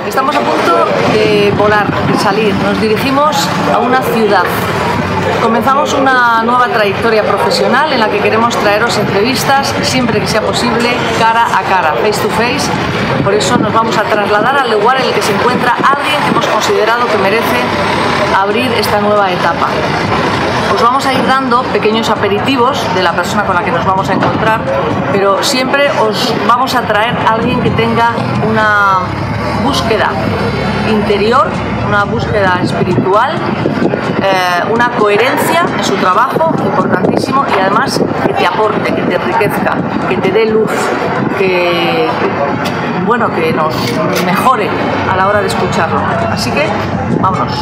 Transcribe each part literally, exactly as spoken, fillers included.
Estamos a punto de volar, de salir. Nos dirigimos a una ciudad. Comenzamos una nueva trayectoria profesional en la que queremos traeros entrevistas siempre que sea posible, cara a cara, face to face. Por eso nos vamos a trasladar al lugar en el que se encuentra alguien que hemos considerado que merece abrir esta nueva etapa. Os vamos a ir dando pequeños aperitivos de la persona con la que nos vamos a encontrar, pero siempre os vamos a traer a alguien que tenga una búsqueda interior, una búsqueda espiritual, eh, una coherencia en su trabajo, importantísimo, y además que te aporte, que te enriquezca, que te dé luz, que, bueno, que nos mejore a la hora de escucharlo. Así que, vámonos.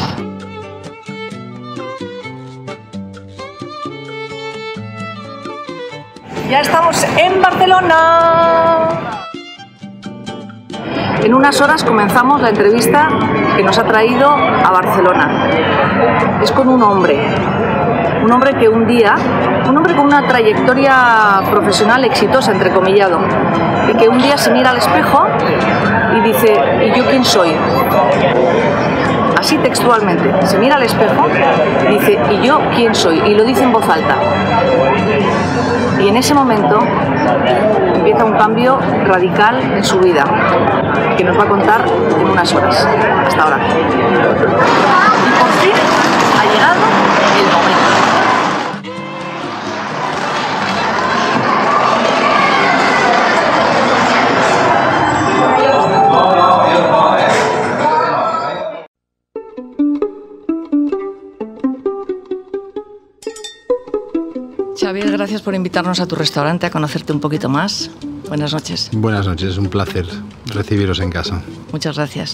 Ya estamos en Barcelona. En unas horas comenzamos la entrevista que nos ha traído a Barcelona. Es con un hombre, un hombre que un día, un hombre con una trayectoria profesional exitosa, entrecomillado, y que un día se mira al espejo y dice, ¿y yo quién soy? Así textualmente, se mira al espejo y dice, ¿y yo quién soy? Y lo dice en voz alta. Y en ese momento empieza un cambio radical en su vida, que nos va a contar en unas horas. Hasta ahora. Y por fin ha llegado el momento. Xavier, gracias por invitarnos a tu restaurante a conocerte un poquito más. Buenas noches. Buenas noches, es un placer recibiros en casa. Muchas gracias.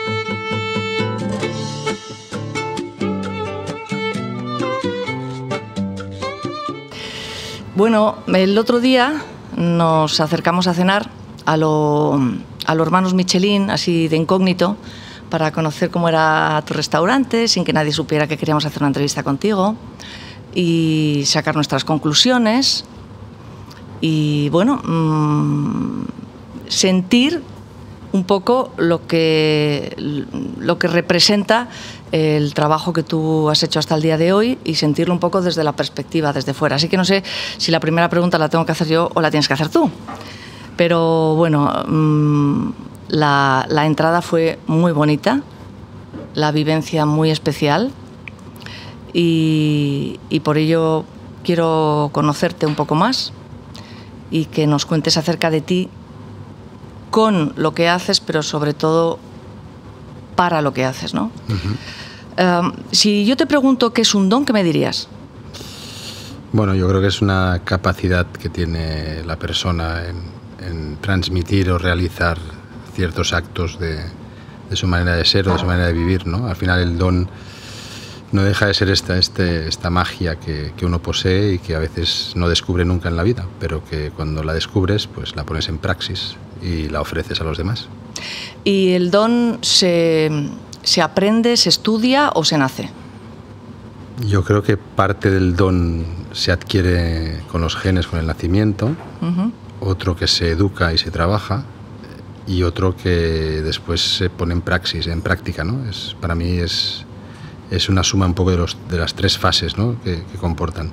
Bueno, el otro día nos acercamos a cenar a, lo, a los hermanos Michelin, así de incógnito, para conocer cómo era tu restaurante, sin que nadie supiera que queríamos hacer una entrevista contigo y sacar nuestras conclusiones y, bueno, mmm, sentir un poco lo que, lo que representa el trabajo que tú has hecho hasta el día de hoy y sentirlo un poco desde la perspectiva, desde fuera. Así que no sé si la primera pregunta la tengo que hacer yo o la tienes que hacer tú. Pero, bueno, mmm, la, la entrada fue muy bonita, la vivencia muy especial. Y, y por ello quiero conocerte un poco más y que nos cuentes acerca de ti con lo que haces, pero sobre todo para lo que haces, ¿no? Uh-huh. um, si yo te pregunto qué es un don, ¿qué me dirías? Bueno, yo creo que es una capacidad que tiene la persona en, en transmitir o realizar ciertos actos de, de su manera de ser o de su manera de vivir, ¿no? Al final el don no deja de ser esta, este, esta magia que, que uno posee y que a veces no descubre nunca en la vida, pero que cuando la descubres, pues la pones en praxis y la ofreces a los demás. ¿Y el don se, se aprende, se estudia o se nace? Yo creo que parte del don se adquiere con los genes, con el nacimiento, uh-huh. Otro que se educa y se trabaja y otro que después se pone en praxis, en práctica, ¿no? Es, para mí es... es una suma un poco de, los, de las tres fases, ¿no? que, que comportan.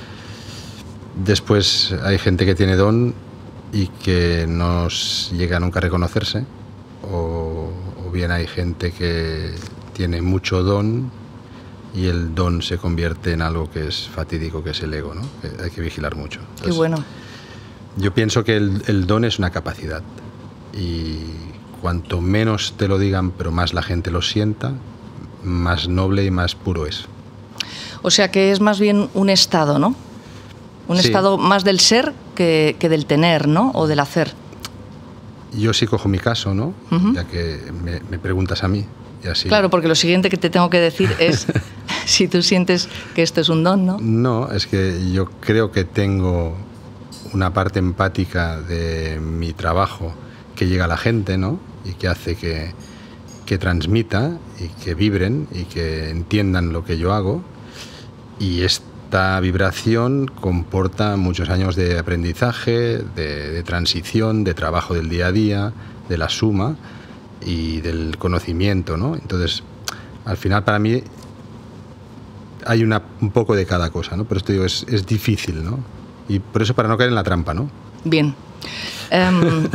Después hay gente que tiene don y que no llega nunca a reconocerse, o, o bien hay gente que tiene mucho don y el don se convierte en algo que es fatídico, que es el ego, ¿no? Que hay que vigilar mucho. Entonces, qué bueno. Yo pienso que el, el don es una capacidad y cuanto menos te lo digan, pero más la gente lo sienta, más noble y más puro es. O sea que es más bien un estado, ¿no? Un sí. estado más del ser que, que del tener, ¿no? O del hacer. Yo sí cojo mi caso, ¿no? Uh-huh. Ya que me, me preguntas a mí. Y así... Claro, porque lo siguiente que te tengo que decir es si tú sientes que esto es un don, ¿no? No, es que yo creo que tengo una parte empática de mi trabajo que llega a la gente, ¿no? Y que hace que que transmita y que vibren y que entiendan lo que yo hago, y esta vibración comporta muchos años de aprendizaje, de, de transición, de trabajo del día a día, de la suma, y del conocimiento, ¿no? Entonces, al final para mí hay una, un poco de cada cosa, ¿no? Pero esto digo, es, es difícil, ¿no? Y por eso para no caer en la trampa, ¿no? Bien. Um,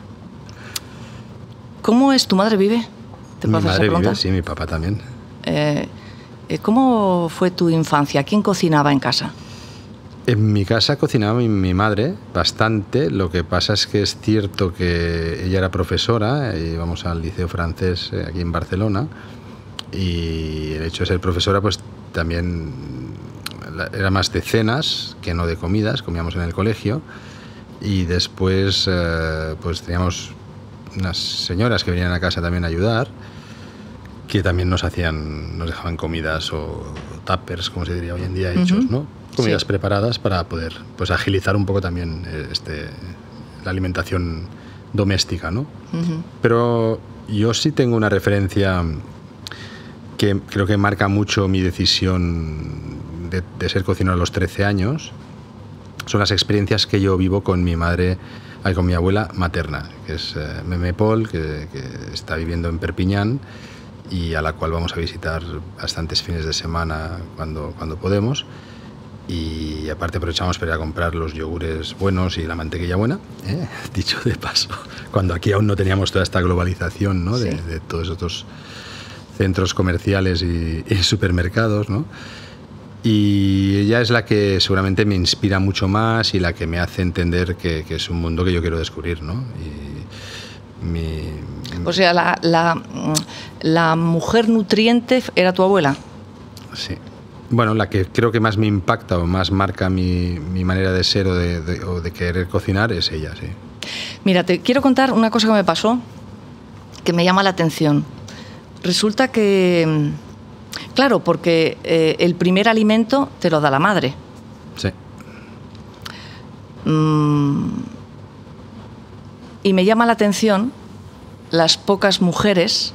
¿Cómo es? ¿Tu madre vive? ¿Te Mi puedo hacer esa madre pregunta? vive, sí, mi papá también. Eh, ¿Cómo fue tu infancia? ¿Quién cocinaba en casa? En mi casa cocinaba mi, mi madre bastante. Lo que pasa es que es cierto que ella era profesora, íbamos al liceo francés eh, aquí en Barcelona, y el hecho de ser profesora pues también era más de cenas que no de comidas, comíamos en el colegio, y después eh, pues teníamos unas señoras que venían a casa también a ayudar, que también nos hacían, nos dejaban comidas o tuppers, como se diría hoy en día, hechos, uh-huh. ¿no? Comidas sí. preparadas para poder pues agilizar un poco también este, la alimentación doméstica, ¿no? Uh-huh. Pero yo sí tengo una referencia que creo que marca mucho mi decisión de, de ser cocinero a los trece años. Son las experiencias que yo vivo con mi madre, con mi abuela materna, que es eh, Meme Paul, que, que está viviendo en Perpiñán y a la cual vamos a visitar bastantes fines de semana cuando, cuando podemos. Y aparte aprovechamos para ir a comprar los yogures buenos y la mantequilla buena, ¿eh? Dicho de paso, cuando aquí aún no teníamos toda esta globalización, ¿no? de, sí. de todos estos centros comerciales y, y supermercados, ¿no? Y ella es la que seguramente me inspira mucho más y la que me hace entender que, que es un mundo que yo quiero descubrir, ¿no? Y mi, o sea, la, la, la mujer nutriente era tu abuela. Sí. Bueno, la que creo que más me impacta o más marca mi, mi manera de ser o de, de, o de querer cocinar es ella, sí. Mira, te quiero contar una cosa que me pasó que me llama la atención. Resulta que, claro, porque eh, el primer alimento te lo da la madre. Sí. Mm, y me llama la atención las pocas mujeres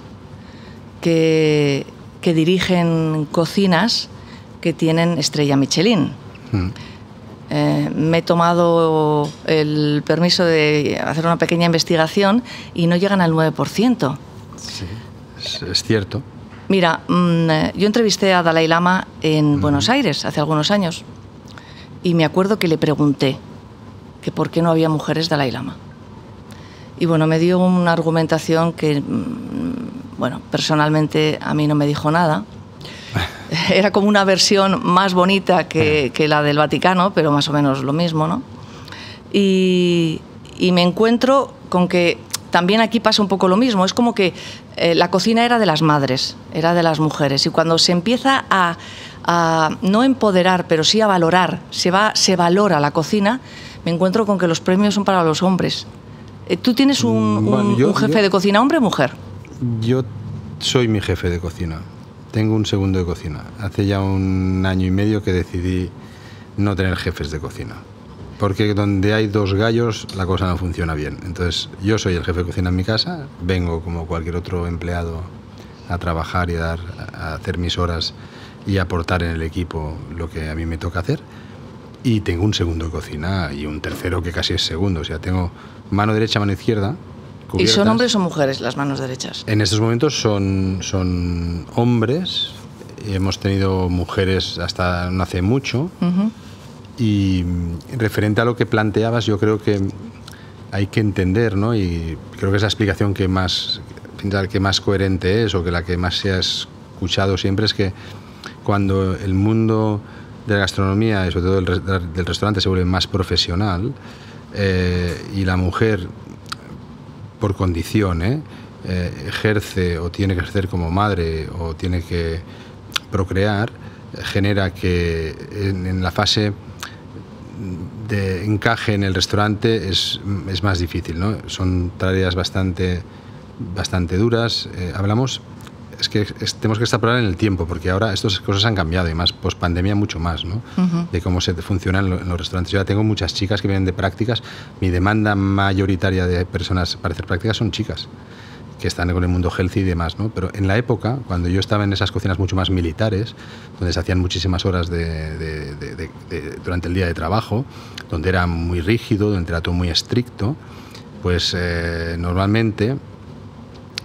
que, que dirigen cocinas que tienen estrella Michelin. Mm. Eh, me he tomado el permiso de hacer una pequeña investigación y no llegan al nueve por ciento. Sí, es, es cierto. Mira, mmm, yo entrevisté a Dalai Lama en mm. Buenos Aires hace algunos años y me acuerdo que le pregunté que por qué no había mujeres Dalai Lama. Y bueno, me dio una argumentación que, mmm, bueno, personalmente a mí no me dijo nada. Era como una versión más bonita que, que la del Vaticano, pero más o menos lo mismo, ¿no? Y, y me encuentro con que también aquí pasa un poco lo mismo. Es como que eh, la cocina era de las madres, era de las mujeres. Y cuando se empieza a, a no empoderar, pero sí a valorar, se, va, se valora la cocina, me encuentro con que los premios son para los hombres. Eh, ¿Tú tienes un, bueno, un, yo, un jefe yo, de cocina, hombre o mujer? Yo soy mi jefe de cocina. Tengo un segundo de cocina. Hace ya un año y medio que decidí no tener jefes de cocina. Porque donde hay dos gallos, la cosa no funciona bien. Entonces, yo soy el jefe de cocina en mi casa, vengo como cualquier otro empleado a trabajar y a, dar, a hacer mis horas y aportar en el equipo lo que a mí me toca hacer. Y tengo un segundo de cocina y un tercero que casi es segundo. O sea, tengo mano derecha, mano izquierda. Cubiertas. ¿Y son hombres o mujeres las manos derechas? En estos momentos son, son hombres. Hemos tenido mujeres hasta no hace mucho. Uh-huh. Y referente a lo que planteabas, yo creo que hay que entender, ¿no? Y creo que es la explicación que más, que más coherente es, o que la que más se ha escuchado siempre, es que cuando el mundo de la gastronomía y sobre todo del, del restaurante se vuelve más profesional, eh, y la mujer por condición, ¿eh? Eh, ejerce o tiene que ejercer como madre o tiene que procrear, genera que en, en la fase de encaje en el restaurante es, es más difícil, ¿no? Son tareas bastante, bastante duras. Eh, hablamos, es que es, tenemos que extrapolar en el tiempo, porque ahora estas cosas han cambiado y más post pandemia mucho más, ¿no? Uh-huh. De cómo se funciona en, lo, en los restaurantes. Yo ya tengo muchas chicas que vienen de prácticas. Mi demanda mayoritaria de personas para hacer prácticas son chicas que están con el mundo healthy y demás, ¿no? Pero en la época, cuando yo estaba en esas cocinas mucho más militares, donde se hacían muchísimas horas de, de, de, de, de, durante el día de trabajo, donde era muy rígido, donde era todo muy estricto, pues eh, normalmente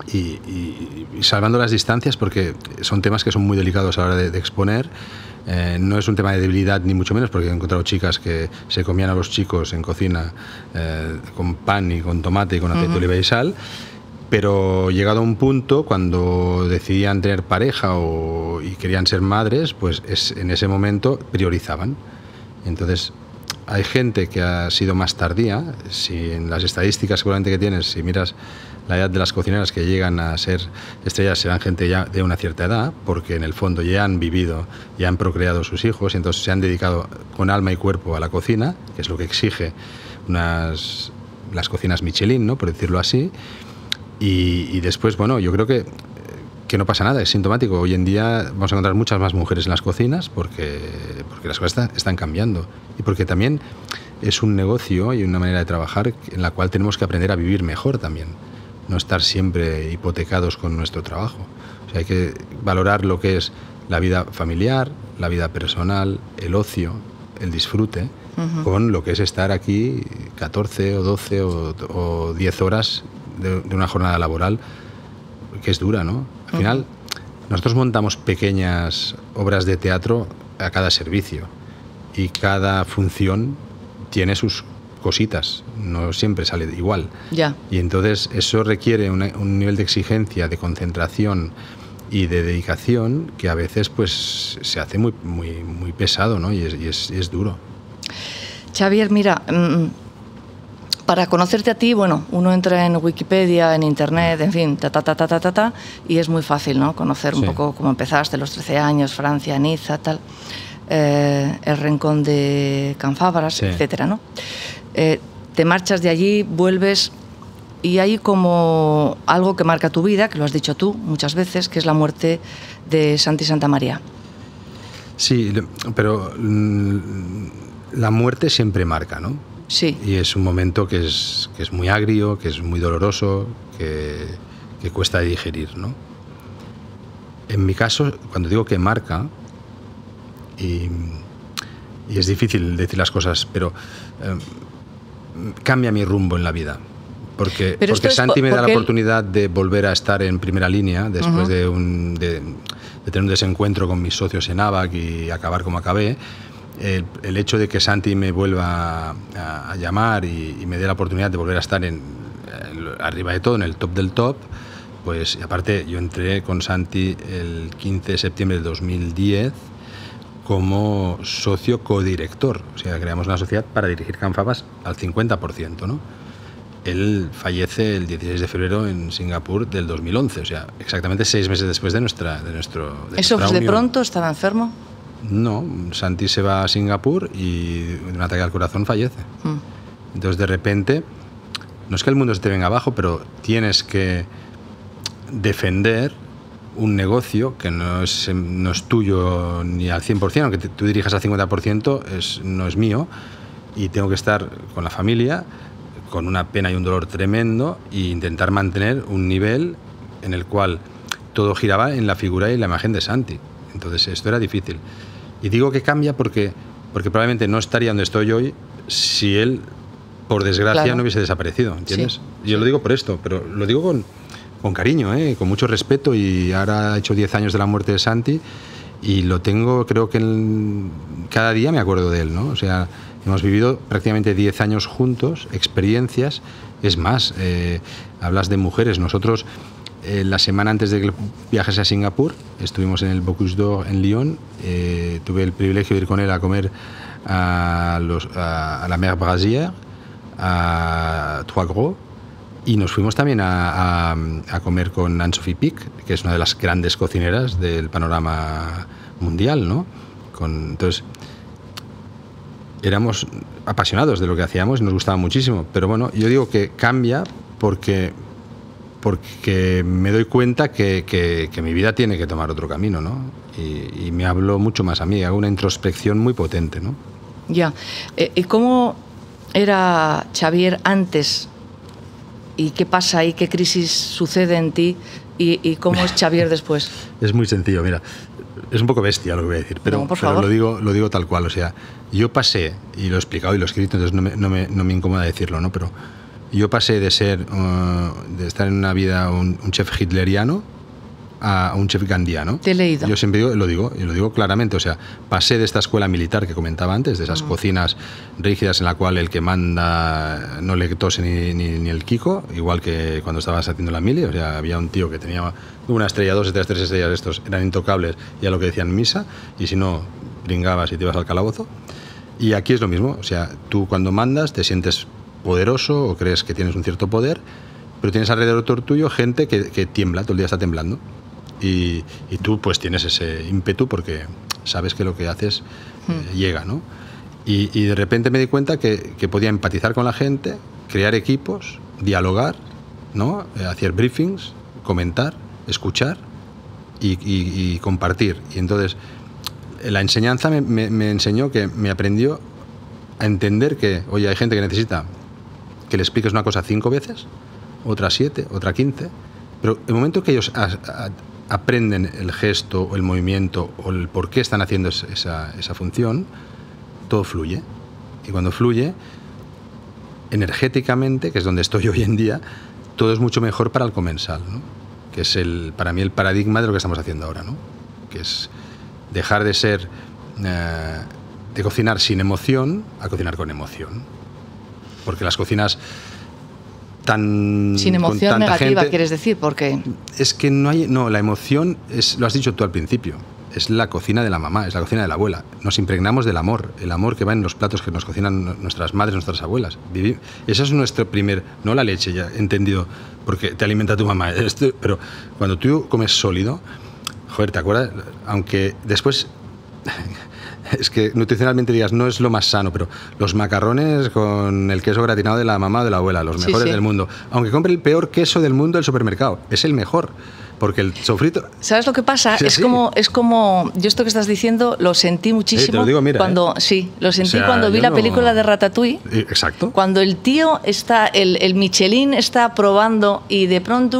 y, y, y salvando las distancias, porque son temas que son muy delicados a la hora de, de exponer. Eh, no es un tema de debilidad ni mucho menos, porque he encontrado chicas que se comían a los chicos en cocina eh, con pan y con tomate y con aceite de uh-huh. oliva y sal, pero llegado a un punto, cuando decidían tener pareja o, y querían ser madres, pues es, en ese momento priorizaban. Entonces hay gente que ha sido más tardía. Si en las estadísticas seguramente que tienes, si miras la edad de las cocineras que llegan a ser estrellas, serán gente ya de una cierta edad, porque en el fondo ya han vivido, ya han procreado sus hijos y entonces se han dedicado con alma y cuerpo a la cocina, que es lo que exige unas, las cocinas Michelin, ¿no?, por decirlo así. Y, y después, bueno, yo creo que, que no pasa nada, es sintomático. Hoy en día vamos a encontrar muchas más mujeres en las cocinas porque, porque las cosas están, están cambiando y porque también es un negocio y una manera de trabajar en la cual tenemos que aprender a vivir mejor también. No estar siempre hipotecados con nuestro trabajo. O sea, hay que valorar lo que es la vida familiar, la vida personal, el ocio, el disfrute, uh-huh. con lo que es estar aquí catorce o doce o, o diez horas de, de una jornada laboral que es dura, ¿no? Al uh-huh. final, nosotros montamos pequeñas obras de teatro a cada servicio y cada función tiene sus cositas, no siempre sale igual. Ya. Y entonces eso requiere una, un nivel de exigencia, de concentración y de dedicación que a veces pues se hace muy, muy, muy pesado, ¿no? Y es, y es, y es duro. Xavier, mira, para conocerte a ti, bueno, uno entra en Wikipedia, en Internet, en fin, ta, ta, ta, ta, ta, ta, ta, y es muy fácil, ¿no?, conocer un sí. poco cómo empezaste, los trece años, Francia, Niza, tal, eh, el rincón de Can Fabras, sí. etcétera, ¿no? Eh, te marchas de allí, vuelves y hay como algo que marca tu vida, que lo has dicho tú muchas veces, que es la muerte de Santi Santamaría. Sí, pero la muerte siempre marca, ¿no? Sí. Y es un momento que es, que es muy agrio, que es muy doloroso, que, que cuesta digerir, ¿no? En mi caso, cuando digo que marca, y, y es difícil decir las cosas, pero eh, cambia mi rumbo en la vida. Porque, porque Santi me da la oportunidad él... de volver a estar en primera línea después uh-huh. de, un, de, de tener un desencuentro con mis socios en ABAC y acabar como acabé. El, el hecho de que Santi me vuelva a, a llamar y, y me dé la oportunidad de volver a estar en, en, arriba de todo, en el top del top, pues aparte yo entré con Santi el quince de septiembre de dos mil diez como socio codirector, o sea, creamos una sociedad para dirigir Can Fabras al cincuenta por ciento, ¿no? Él fallece el dieciséis de febrero en Singapur del dos mil once, o sea, exactamente seis meses después de nuestra de nuestro de ¿Eso nuestra de unión. Pronto? ¿Estaba enfermo? No, Santi se va a Singapur y de un ataque al corazón fallece. Mm. Entonces, de repente, no es que el mundo se te venga abajo, pero tienes que defender un negocio que no es, no es tuyo ni al cien por ciento, aunque tú dirijas al cincuenta por ciento, es, no es mío, y tengo que estar con la familia, con una pena y un dolor tremendo, e intentar mantener un nivel en el cual todo giraba en la figura y la imagen de Santi. Entonces esto era difícil. Y digo que cambia porque, porque probablemente no estaría donde estoy hoy si él, por desgracia, claro. no hubiese desaparecido, ¿entiendes? Sí. Yo lo digo por esto, pero lo digo con, con cariño, ¿eh? Con mucho respeto, y ahora he hecho diez años de la muerte de Santi y lo tengo, creo que en, cada día me acuerdo de él, ¿no? O sea, hemos vivido prácticamente diez años juntos, experiencias. Es más, eh, hablas de mujeres. Nosotros, eh, la semana antes de que viajase a Singapur, estuvimos en el Bocuse d'Or en Lyon. Eh, tuve el privilegio de ir con él a comer a, los, a, a la Mer Brasier, a Trois Gros, y nos fuimos también a, a, a comer con Anne-Sophie Pic, que es una de las grandes cocineras del panorama mundial, ¿no? Con, entonces, éramos apasionados de lo que hacíamos y nos gustaba muchísimo. Pero bueno, yo digo que cambia porque, porque me doy cuenta que, que, que mi vida tiene que tomar otro camino, ¿no? Y, y me hablo mucho más a mí, hago una introspección muy potente, ¿no? Ya. ¿Y cómo era Xavier antes? ¿Y qué pasa ahí? ¿Qué crisis sucede en ti? ¿Y, y cómo es Xavier después? Es muy sencillo, mira. Es un poco bestia lo que voy a decir, pero, no, pero lo, digo, lo digo tal cual. O sea, yo pasé, y lo he explicado y lo he escrito, entonces no me, no me, no me incomoda decirlo, ¿no? Pero Yo pasé de ser, uh, de estar en una vida un, un chef hitleriano a un chef gandiano. Te he leído. Yo siempre digo, lo digo, y lo digo claramente, o sea, pasé de esta escuela militar que comentaba antes, de esas mm. cocinas rígidas en la cual el que manda no le tose ni, ni, ni el Kiko, igual que cuando estabas haciendo la mili, o sea, había un tío que tenía una estrella, dos estrellas, tres estrellas, estos eran intocables, ya lo que decían misa, y si no, bringabas y te ibas al calabozo. Y aquí es lo mismo, o sea, tú cuando mandas te sientes poderoso o crees que tienes un cierto poder, pero tienes alrededor tuyo gente que, que tiembla, todo el día está temblando. Y, y tú pues tienes ese ímpetu porque sabes que lo que haces eh, hmm. llega, ¿no? Y, y de repente me di cuenta que, que podía empatizar con la gente, crear equipos, dialogar, ¿no? Eh, hacer briefings, comentar, escuchar y, y, y compartir. Y entonces la enseñanza me, me, me enseñó que me aprendió a entender que, oye, hay gente que necesita que le expliques una cosa cinco veces, otra siete, otra quince, pero el momento que ellos a, a, aprenden el gesto o el movimiento o el por qué están haciendo esa, esa función, todo fluye. Y cuando fluye, energéticamente, que es donde estoy hoy en día, todo es mucho mejor para el comensal, ¿no? Que es el, para mí el paradigma de lo que estamos haciendo ahora, ¿no? Que es dejar de ser, eh, de cocinar sin emoción a cocinar con emoción. Porque las cocinas tan sin emoción con tanta negativa, gente, quieres decir, porque es que no hay, no, la emoción es, lo has dicho tú al principio, es la cocina de la mamá, es la cocina de la abuela. Nos impregnamos del amor, el amor que va en los platos que nos cocinan nuestras madres, nuestras abuelas. Vivi, ese es nuestro primer, no la leche, ya he entendido, porque te alimenta tu mamá, esto, pero cuando tú comes sólido, joder, ¿te acuerdas? Aunque después es que nutricionalmente digas, no es lo más sano, pero los macarrones con el queso gratinado de la mamá o de la abuela, los mejores sí, sí. del mundo. Aunque compre el peor queso del mundo del supermercado, es el mejor, porque el sofrito... ¿Sabes lo que pasa? Sí, es, como, es como, yo esto que estás diciendo lo sentí muchísimo. Sí, te lo digo, mira, cuando, ¿eh? Sí, lo sentí o sea, cuando vi la no... película de Ratatouille. Exacto. Cuando el tío está, el, el Michelin está probando y de pronto...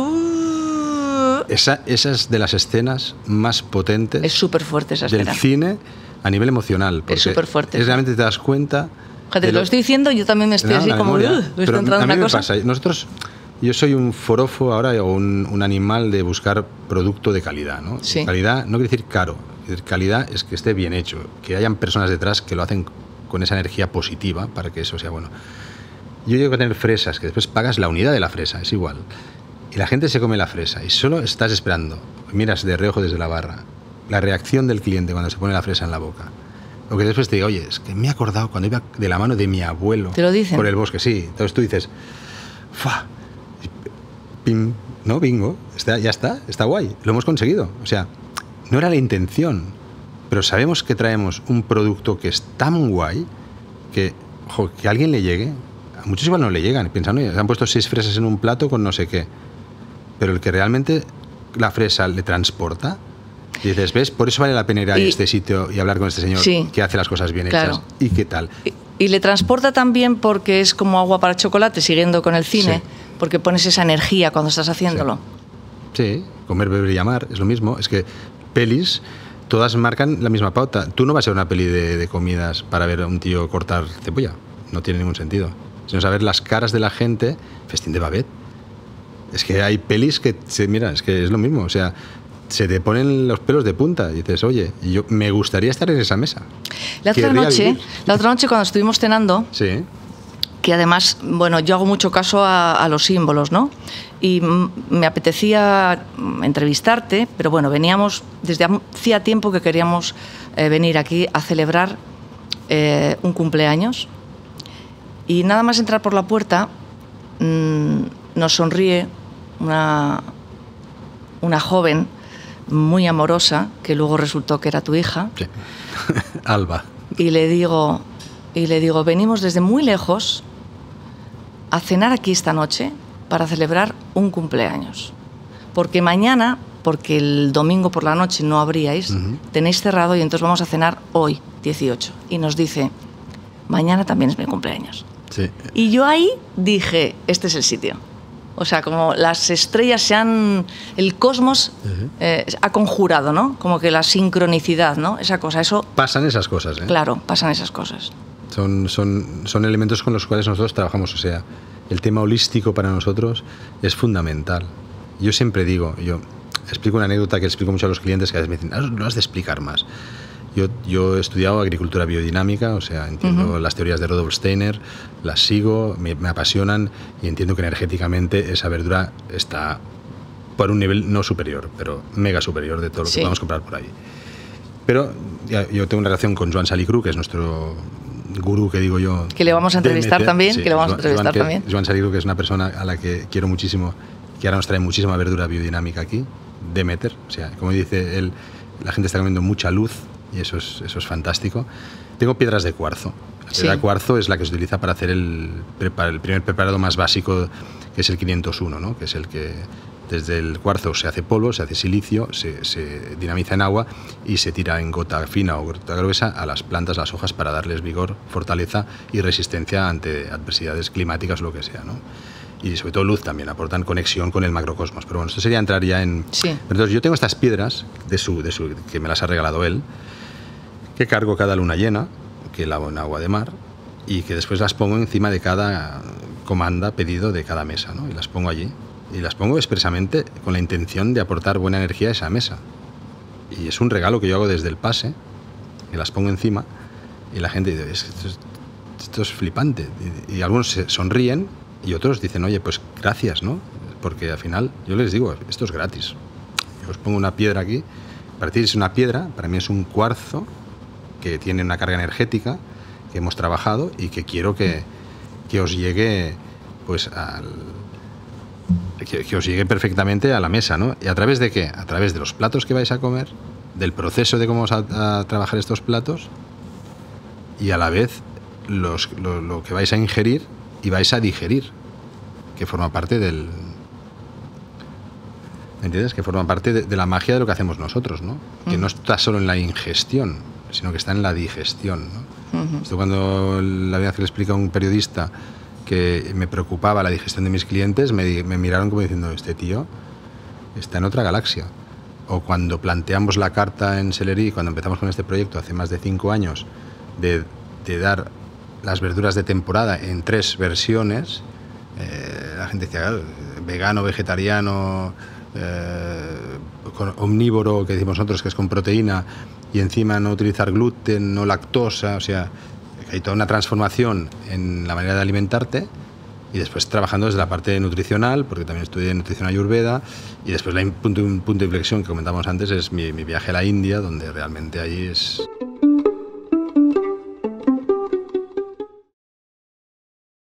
Uh, esa, esa es de las escenas más potentes. Es súper fuerte esa escena. Del cine a nivel emocional. Es súper fuerte. Es realmente te das cuenta... Te lo, lo estoy diciendo, yo también me estoy no, así como... Uh, me está entrando a mí una me cosa. Pasa. Nosotros... Yo soy un forofo ahora, o un, un animal de buscar producto de calidad, ¿no? Sí. Calidad no quiere decir caro, calidad es que esté bien hecho, que hayan personas detrás que lo hacen con esa energía positiva para que eso sea bueno. Yo llego a tener fresas, que después pagas la unidad de la fresa, es igual. Y la gente se come la fresa y solo estás esperando, miras de reojo desde la barra, la reacción del cliente cuando se pone la fresa en la boca. O que después te diga, oye, es que me he acordado cuando iba de la mano de mi abuelo. ¿Te lo dicen? Por el bosque, sí. Entonces tú dices, ¡fua! Pim, no, bingo, está, ya está, está guay, lo hemos conseguido. O sea, no era la intención, pero sabemos que traemos un producto que es tan guay que, ojo, que a alguien le llegue. A muchos igual no le llegan, piensan, oye, se han puesto seis fresas en un plato con no sé qué. Pero el que realmente la fresa le transporta, y dices, ¿ves? Por eso vale la pena ir a y, este sitio y hablar con este señor sí, que hace las cosas bien claro. hechas. ¿Y qué tal? Y, y le transporta también porque es como agua para chocolate, siguiendo con el cine. Sí. Porque pones esa energía cuando estás haciéndolo. Sí. sí, comer, beber y amar es lo mismo. Es que pelis, todas marcan la misma pauta. Tú no vas a ver una peli de, de comidas para ver a un tío cortar cebolla. No tiene ningún sentido. Sino saber las caras de la gente, festín de Babette. Es que hay pelis que, se, mira, es que es lo mismo. O sea, se te ponen los pelos de punta y dices, oye, yo me gustaría estar en esa mesa. La otra noche, la otra noche cuando estuvimos cenando... Sí. Que además, bueno, yo hago mucho caso a, a los símbolos, ¿no? Y me apetecía entrevistarte, pero bueno, veníamos, desde hacía tiempo que queríamos eh, venir aquí a celebrar eh, un cumpleaños. Y nada más entrar por la puerta, mmm, nos sonríe una, una joven muy amorosa, que luego resultó que era tu hija. Sí. Alba. Y le digo, y le digo, venimos desde muy lejos a cenar aquí esta noche para celebrar un cumpleaños. Porque mañana, porque el domingo por la noche no abríais, uh-huh. tenéis cerrado y entonces vamos a cenar hoy, dieciocho. Y nos dice, mañana también es mi cumpleaños. Sí. Y yo ahí dije, este es el sitio. O sea, como las estrellas se han... El cosmos uh-huh. eh, ha conjurado, ¿no? Como que la sincronicidad, ¿no? Esa cosa, eso... Pasan esas cosas, ¿eh? Claro, pasan esas cosas. Son, son, son elementos con los cuales nosotros trabajamos, o sea, el tema holístico para nosotros es fundamental. Yo siempre digo, yo explico una anécdota que explico mucho a los clientes que a veces me dicen, ah, lo has de explicar más. Yo, yo he estudiado agricultura biodinámica, o sea, entiendo uh-huh. las teorías de Rudolf Steiner, las sigo, me, me apasionan y entiendo que energéticamente esa verdura está por un nivel no superior, pero mega superior de todo lo sí. que podemos comprar por ahí. Pero ya, yo tengo una relación con Joan Salicru, que es nuestro gurú, que digo yo. Que le vamos a entrevistar meter, también, sí, que le vamos Joan, a entrevistar Joan, también. Joan Salicru, que es una persona a la que quiero muchísimo, que ahora nos trae muchísima verdura biodinámica aquí, Demeter, o sea, como dice él, la gente está comiendo mucha luz y eso es, eso es fantástico. Tengo piedras de cuarzo. La piedra sí. de cuarzo es la que se utiliza para hacer el, el primer preparado más básico, que es el quinientos uno, ¿no? Que es el que desde el cuarzo se hace polvo, se hace silicio, se, se dinamiza en agua y se tira en gota fina o gota gruesa a las plantas, las hojas, para darles vigor, fortaleza y resistencia ante adversidades climáticas o lo que sea, ¿no? Y sobre todo luz también, aportan conexión con el macrocosmos. Pero bueno, esto sería entrar ya en... Sí. Entonces yo tengo estas piedras, de su, de su, que me las ha regalado él, que cargo cada luna llena, que lavo en agua de mar, y que después las pongo encima de cada comanda, pedido de cada mesa, ¿no? Y las pongo allí. Y las pongo expresamente con la intención de aportar buena energía a esa mesa. Y es un regalo que yo hago desde el pase, que las pongo encima, y la gente dice, esto es, esto es flipante. Y, y algunos se sonríen, y otros dicen, oye, pues gracias, ¿no? Porque al final yo les digo, esto es gratis. Yo os pongo una piedra aquí. Para ti es una piedra, para mí es un cuarzo que tiene una carga energética que hemos trabajado y que quiero que, que os llegue, pues, al, que, que os llegue perfectamente a la mesa, ¿no? ¿Y a través de qué? A través de los platos que vais a comer, del proceso de cómo vamos a, a trabajar estos platos y a la vez los, lo, lo que vais a ingerir y vais a digerir, que forma parte del... ¿Me entiendes? Que forma parte de, de la magia de lo que hacemos nosotros, ¿no? Uh-huh. Que no está solo en la ingestión, sino que está en la digestión, ¿no? Uh-huh. Esto cuando la vez que le explica a un periodista que me preocupaba la digestión de mis clientes, me, me miraron como diciendo, este tío está en otra galaxia. O cuando planteamos la carta en Sellerie, cuando empezamos con este proyecto hace más de cinco años, de, de dar las verduras de temporada en tres versiones, eh, la gente decía, vegano, vegetariano, eh, con omnívoro, que decimos nosotros, que es con proteína, y encima no utilizar gluten, no lactosa, o sea, hay toda una transformación en la manera de alimentarte, y después trabajando desde la parte nutricional, porque también estudié nutrición ayurveda, y después la punto, un punto de inflexión que comentábamos antes es mi, mi viaje a la India, donde realmente ahí es...